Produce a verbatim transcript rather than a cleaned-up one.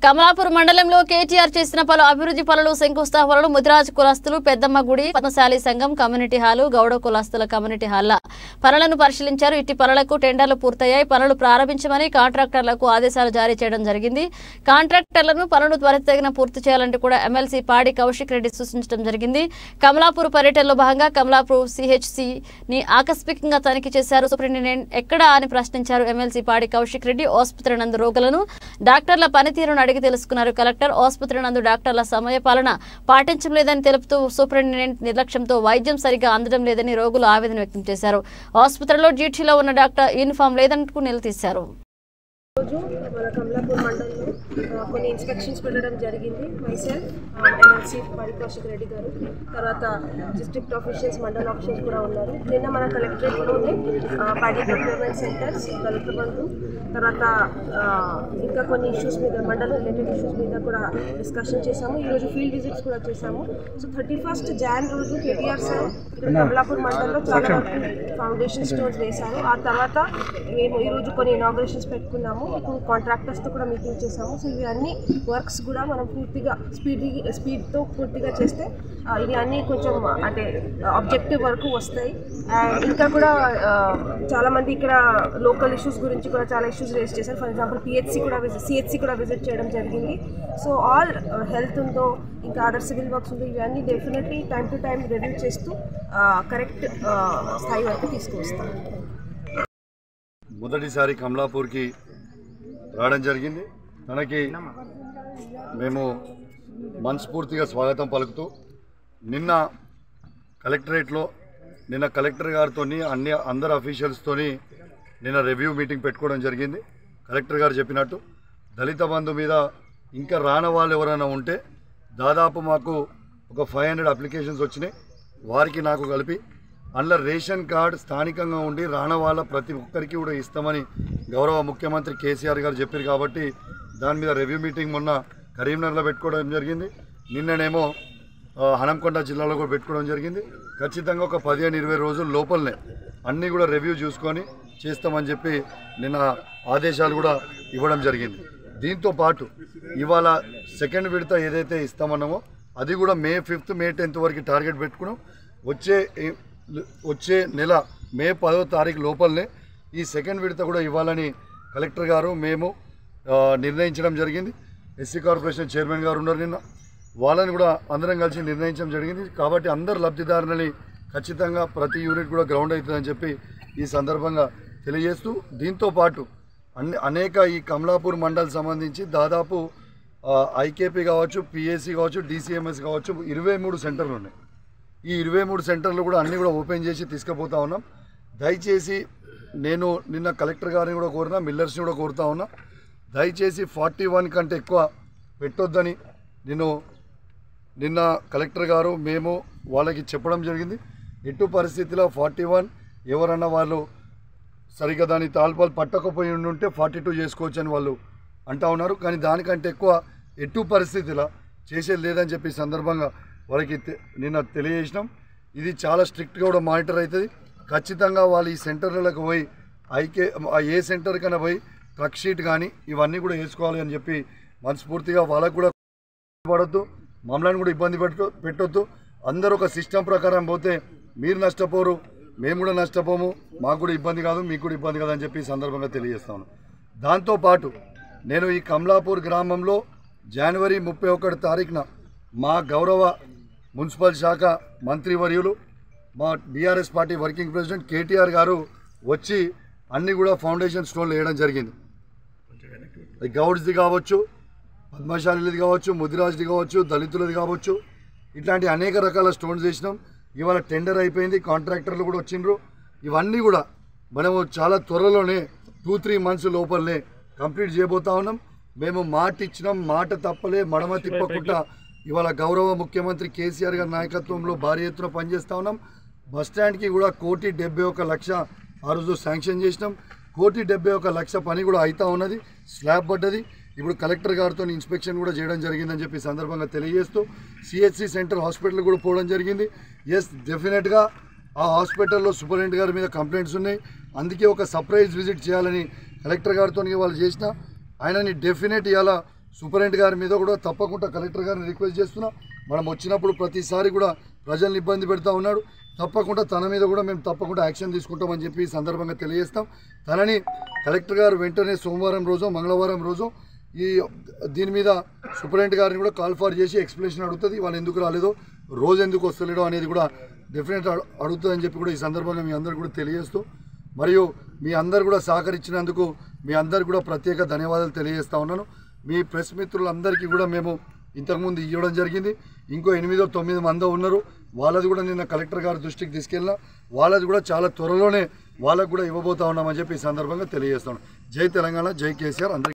కమలాపూర్ మండలంలో కేటీఆర్ చేసిన పలు అభివృద్ధి పనులు శంకుస్థాపనలు ముదిరాజ్ కులస్తులు పెద్దమ్మ గుడి పద్మశాలి సంఘం కమ్యూనిటీ హాలు గౌడ కులస్తుల కమ్యూనిటీ హాల్ల పనులను పరిశీలించారు. ఇట్టి పనులకు టెండర్లు పూర్తయ్యాయి. పనులు ప్రారంభించమని కాంట్రాక్టర్లకు ఆదేశాలు జారీ చేయడం జరిగింది. కాంట్రాక్టర్లను పనులు త్వరితగిన పూర్తి చేయాలంటూ కూడా ఎమ్మెల్సీ పాడి కౌశిక్ రెడ్డి సూచించడం జరిగింది. కమలాపూర్ పర్యటనలో భాగంగా కమలాపూర్ సిహెచ్సిని ఆకస్మికంగా తనిఖీ చేశారు. సూపరింటెండెంట్ ఎక్కడా అని ప్రశ్నించారు ఎమ్మెల్సీ పాడి కౌశిక్ రెడ్డి. ఆసుపత్రి నందు రోగులను డాక్టర్ల పనితీరును అడిగి తెలుసుకున్నారు కలెక్టర్. ఆసుపత్రి నందు డాక్టర్ల సమయపాలన పాటించడం లేదని తెలుపుతూ సూపరింటెండెంట్ నిర్లక్ష్యంతో వైద్యం సరిగా అందడం లేదని రోగులు ఆవేదన వ్యక్తం చేశారు. ఆసుపత్రిలో డ్యూటీలో ఉన్న డాక్టర్ యూనిఫామ్ లేదంటూ నిలదీశారు. రోజు మన కమలాపూర్ మండలంలో కొన్ని ఇన్స్పెక్షన్స్ పెట్టడం జరిగింది. మైసెల్ఫ్ ఎమ్మెల్సీ పాడి కౌశిక్ రెడ్డి గారు, తర్వాత డిస్ట్రిక్ట్ ఆఫీషియల్స్ మండల్ ఆఫీషియల్స్ కూడా ఉన్నారు. నిన్న మన కలెక్టరేట్లోనే పాడి ప్రొక్యూర్మెంట్ సెంటర్స్ కలెక్టర్ బంధు, తర్వాత ఇంకా కొన్ని ఇష్యూస్ మీద మండల రిలేటెడ్ ఇష్యూస్ మీద కూడా డిస్కషన్ చేశాము. ఈరోజు ఫీల్డ్ విజిట్స్ కూడా చేశాము. సో థర్టీ ఫస్ట్ జాన్ రోజు కేటీఆర్ సార్ ఇక్కడ కమలాపూర్ మండలంలో చాలా వరకు ఫౌండేషన్ స్టోన్స్ వేశారు. ఆ తర్వాత మేము ఈరోజు కొన్ని ఇనాగ్రేషన్స్ పెట్టుకున్నాము. ఇప్పుడు కాంట్రాక్టర్స్తో కూడా మీటింగ్ చేసాము. సో ఇవి అన్ని వర్క్స్ కూడా మనం పూర్తిగా స్పీడ్ స్పీడ్తో పూర్తిగా చేస్తే ఇవి అన్నీ కొంచెం అంటే ఆబ్జెక్టివ్ వరకు వస్తాయి. అండ్ ఇంకా కూడా చాలామంది ఇక్కడ లోకల్ ఇష్యూస్ గురించి కూడా చాలా ఇష్యూస్ రేస్ చేశారు. ఫర్ ఎగ్జాంపుల్ పిహెచ్సి కూడా విజిట్ సిహెచ్సి కూడా విజిట్ చేయడం జరిగింది. సో ఆల్ హెల్త్ ఉందో ఇంకా అదర్ సివిల్ వర్క్స్ ఉందో ఇవన్నీ definitely time to time review చేస్తూ కరెక్ట్ స్థాయి వరకు తీసుకువస్తాం. మొదటిసారి కమలాపూర్కి రావడం జరిగింది. తనకి మేము మనస్ఫూర్తిగా స్వాగతం పలుకుతూ నిన్న కలెక్టరేట్లో నిన్న కలెక్టర్ గారితో అన్ని అందరు అఫీషియల్స్తో నిన్న రివ్యూ మీటింగ్ పెట్టుకోవడం జరిగింది. కలెక్టర్ గారు చెప్పినట్టు దళిత బంధు మీద ఇంకా రాని వాళ్ళు ఎవరైనా ఉంటే దాదాపు మాకు ఒక ఫైవ్ హండ్రెడ్ అప్లికేషన్స్ వచ్చినాయి. వారికి నాకు కలిపి అందులో రేషన్ కార్డు స్థానికంగా ఉండి రాని వాళ్ళ ప్రతి ఒక్కరికి కూడా ఇస్తామని గౌరవ ముఖ్యమంత్రి కేసీఆర్ గారు చెప్పారు. కాబట్టి దాని మీద రివ్యూ మీటింగ్ మొన్న కరీంనగర్లో పెట్టుకోవడం జరిగింది. నిన్ననేమో హనంకొండ జిల్లాలో కూడా పెట్టుకోవడం జరిగింది. ఖచ్చితంగా ఒక పదిహేను ఇరవై రోజుల లోపలనే అన్నీ కూడా రివ్యూ చూసుకొని చేస్తామని చెప్పి నిన్న ఆదేశాలు కూడా ఇవ్వడం జరిగింది. దీంతో పాటు ఇవాళ సెకండ్ విడత ఏదైతే ఇస్తామన్నామో అది కూడా మే ఫిఫ్త్ మే టెన్త్ వరకు టార్గెట్ పెట్టుకున్నాం. వచ్చే వచ్చే నెల మే పదో తారీఖు లోపలనే ఈ సెకండ్ విడత కూడా ఇవ్వాలని కలెక్టర్ గారు మేము నిర్ణయించడం జరిగింది. ఎస్సీ కార్పొరేషన్ చైర్మన్ గారు ఉన్నారు, నిన్న వాళ్ళని కూడా అందరం కలిసి నిర్ణయించడం జరిగింది. కాబట్టి అందరు లబ్ధిదారులని ఖచ్చితంగా ప్రతి యూనిట్ కూడా గ్రౌండ్ అవుతుందని చెప్పి ఈ సందర్భంగా తెలియజేస్తూ దీంతో పాటు అన్ని అనేక ఈ కమలాపూర్ మండల్ సంబంధించి దాదాపు ఐకేపీ కావచ్చు, పిఎస్సి కావచ్చు, డిసిఎంఎస్ కావచ్చు ఇరవై మూడు సెంటర్లు ఉన్నాయి. ఈ ఇరవై మూడు సెంటర్లు కూడా అన్నీ కూడా ఓపెన్ చేసి తీసుకుపోతా ఉన్నాం. దయచేసి నేను నిన్న కలెక్టర్ గారిని కూడా కోరినా, మిల్లర్స్ని కూడా కోరుతా ఉన్నా, దయచేసి ఫార్టీ వన్ కంటే ఎక్కువ పెట్టొద్దని నేను నిన్న కలెక్టర్ గారు మేము వాళ్ళకి చెప్పడం జరిగింది. ఎటు పరిస్థితిలో ఫార్టీ వన్ ఎవరన్నా వాళ్ళు సరిగ్గా దాని తాల్పాలు పట్టకపోయి ఉంటే ఫార్టీ టూ చేసుకోవచ్చు అని వాళ్ళు అంటా ఉన్నారు. కానీ దానికంటే ఎక్కువ ఎటు పరిస్థితిలో చేసేది లేదని చెప్పి సందర్భంగా వాళ్ళకి నిన్న తెలియజేసినాం. ఇది చాలా స్ట్రిక్ట్గా కూడా మానిటర్ అవుతుంది. ఖచ్చితంగా వాళ్ళు ఈ సెంటర్లకు పోయి ఐకే ఏ సెంటర్ కన్నా పోయి ట్రక్ షీట్ కానీ ఇవన్నీ కూడా వేసుకోవాలి అని చెప్పి మనస్ఫూర్తిగా వాళ్ళకు కూడా పడద్దు, మమ్మల్ని కూడా ఇబ్బంది పెట్టు పెట్టొద్దు. అందరూ ఒక సిస్టమ్ ప్రకారం పోతే మీరు నష్టపోరు, మేము కూడా నష్టపోము, మాకు కూడా ఇబ్బంది కాదు, మీకు కూడా ఇబ్బంది కాదు అని చెప్పి సందర్భంగా తెలియజేస్తాను. దాంతోపాటు నేను ఈ కమలాపూర్ గ్రామంలో జనవరి ముప్పై ఒకటి తారీఖున మా గౌరవ మున్సిపల్ శాఖ మంత్రివర్యులు మా BRS party working president KTR గారు వచ్చి అన్నీ కూడా ఫౌండేషన్ స్టోన్లు వేయడం జరిగింది. గౌడ్స్ది కావచ్చు, పద్మశాలిది కావచ్చు, ముదిరాజ్ది కావచ్చు, దళితులది కావచ్చు, ఇట్లాంటి అనేక రకాల స్టోన్స్ వేసినాం. ఇవాళ టెండర్ అయిపోయింది, కాంట్రాక్టర్లు కూడా వచ్చిండ్రు. ఇవన్నీ కూడా మనము చాలా త్వరలోనే టూ త్రీ మంత్స్ లోపలనే కంప్లీట్ చేయబోతా ఉన్నాం. మేము మాట ఇచ్చినాం, మాట తప్పలే, మడమ తిప్పకుండా ఇవాళ గౌరవ ముఖ్యమంత్రి కేసీఆర్ గారి నాయకత్వంలో భారీ ఎత్తున పనిచేస్తూ ఉన్నాం. బస్టాండ్కి కూడా కోటి డెబ్బై ఒక లక్ష ఆ రోజు శాంక్షన్ చేసినాం. కోటి డెబ్బై ఒక లక్ష పని కూడా అవుతూ ఉన్నది, స్లాబ్ పడ్డది. ఇప్పుడు కలెక్టర్ గారితో ఇన్స్పెక్షన్ కూడా చేయడం జరిగిందని చెప్పి సందర్భంగా తెలియజేస్తూ సిహెచ్సి సెంటర్ హాస్పిటల్ కూడా పోవడం జరిగింది. ఎస్ డెఫినెట్గా ఆ హాస్పిటల్లో సూపరింటెండెంట్ గారి మీద కంప్లైంట్స్ ఉన్నాయి. అందుకే ఒక సర్ప్రైజ్ విజిట్ చేయాలని కలెక్టర్ గారితో వాళ్ళు చేసిన ఆయనని డెఫినెట్ ఇవాళ సూపరింటెండెంట్ గారి మీద కూడా తప్పకుండా కలెక్టర్ గారిని రిక్వెస్ట్ చేస్తున్నా. మనం వచ్చినప్పుడు ప్రతిసారి కూడా ప్రజల్ని ఇబ్బంది పెడతా ఉన్నాడు. తప్పకుండా తన మీద కూడా మేము తప్పకుండా యాక్షన్ తీసుకుంటామని చెప్పి ఈ సందర్భంగా తెలియజేస్తాం. తనని కలెక్టర్ గారు వెంటనే సోమవారం రోజు మంగళవారం రోజు ఈ దీని మీద సూపరింటెండెంట్ గారిని కూడా కాల్ ఫార్ చేసి ఎక్స్ప్లెనేషన్ అడుగుతుంది. వాళ్ళు ఎందుకు రాలేదో, రోజు ఎందుకు వస్తలేడో అనేది కూడా డెఫినెట్ అడుగుతుందని చెప్పి కూడా ఈ సందర్భంగా మీ అందరు కూడా తెలియజేస్తూ, మరియు మీ అందరు కూడా సహకరించినందుకు మీ అందరు కూడా ప్రత్యేక ధన్యవాదాలు తెలియజేస్తూ ఉన్నాను. మీ ప్రెస్ మిత్రులందరికీ కూడా మేము ఇంతకుముందు ఇవ్వడం జరిగింది. ఇంకో ఎనిమిదో తొమ్మిది మంది ఉన్నారు. వాళ్ళది కూడా నిన్న కలెక్టర్ గారి దృష్టికి తీసుకెళ్ళినా, వాళ్ళది కూడా చాలా త్వరలోనే వాళ్ళకు కూడా ఇవ్వబోతా ఉన్నామని చెప్పి ఈ సందర్భంగా తెలియజేస్తాను. జై తెలంగాణ, జై కేసీఆర్. అందరికీ